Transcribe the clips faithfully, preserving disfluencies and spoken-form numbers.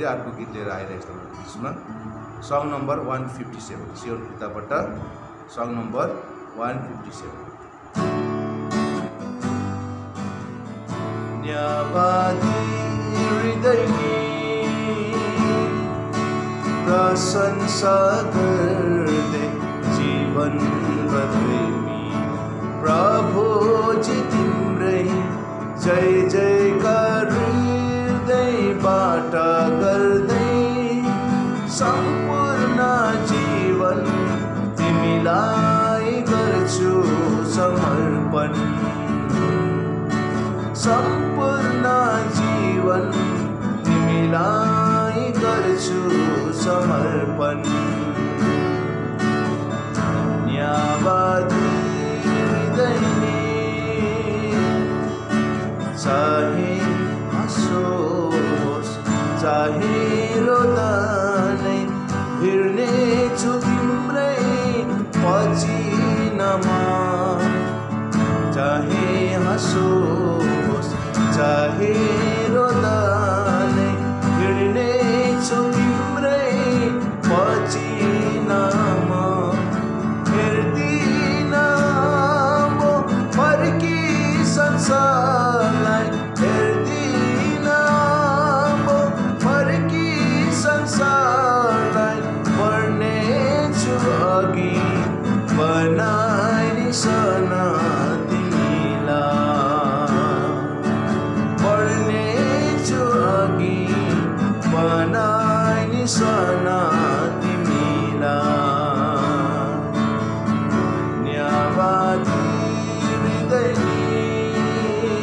फेरि अर्को गीत लिएर आइरहेको छ तपाईँको बिचमा सङ नम्बर वान फिफ्टी सेभेन सियोन किताबबाट सङ नम्बर वान फिफ्टी सेभेन न्यावादी हृदयले प्रशंसा गर्दै जीवन प्रेमी प्रभुजी तिम्रै जय जयकार हृदयबाट गर्दै सम्पूर्ण जीवन तिमीलाई गर्छु समर्पण सम्पूर्ण जीवन तिमीलाई गर्छु समर्पण न्यावादी हृदयले चाहे हाँसोस् चाहे रोदा नै हिँड्नेछु तिम्रै पसिनामा चाहे हाँसोस् चाहे रोदा नै हिँड्नेछु तिम्रै पसिनामा हेर्दिन म फर्की संसारलाई हेर्दिन म फर्की संसारलाई बढ्नेछु अघि बनाइनी सना सना तिमीलाई न्यावादी हृदयले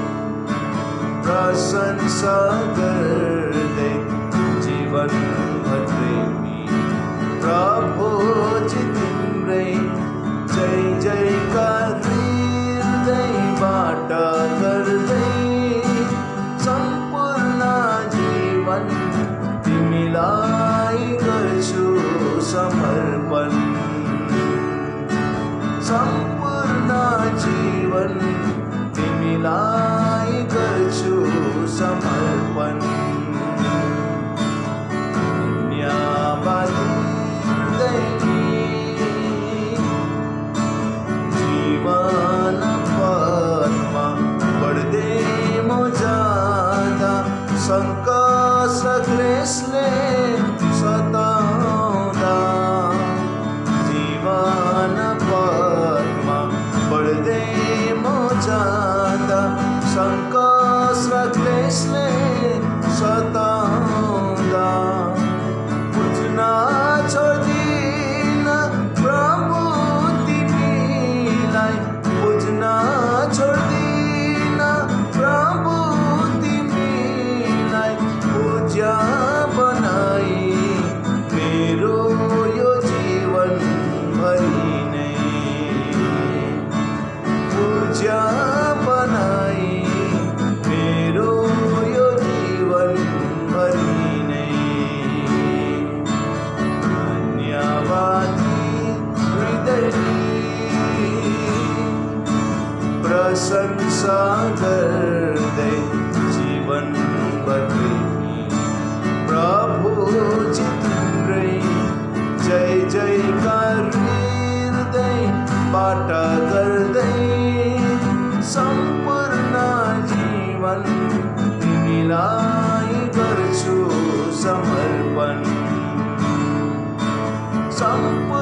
प्रशंसा गर्दै जीवन प्रेमी प्रभुजी तिम्रै जय जयकार हृदयबाट गर्दै सम्पूर्ण जीवन तिमीलाई गर्छु समर्पण सम्पूर्ण जीवन तिमीलाई गर्छु समर्पण न्यावादी हृदयले जीवन पथमा बढ्दै म जाँदा संकट क्लेशले सताउँदा जीवन पथमा बढ्दै म जाँदा संकट क्लेशले सताउँदा बुझ्न छोड्दिन प्रभु तिमीलाई बुझ्न छोड्दिन प्रभु तिमीलाई पूज्य बनाई मेरो यो जीवन भरि नै पूज्य बनाई मेरो यो जीवन भरि नै धन्यवादी हृदयले प्रशंसा गर्दै जीवन प्रेमी प्रभुजी तिम्रै जय जयकार हृदयबाट गर्दै सम्पूर्ण जीवन तिमीलाई गर्छु समर्पण सम्पूर्ण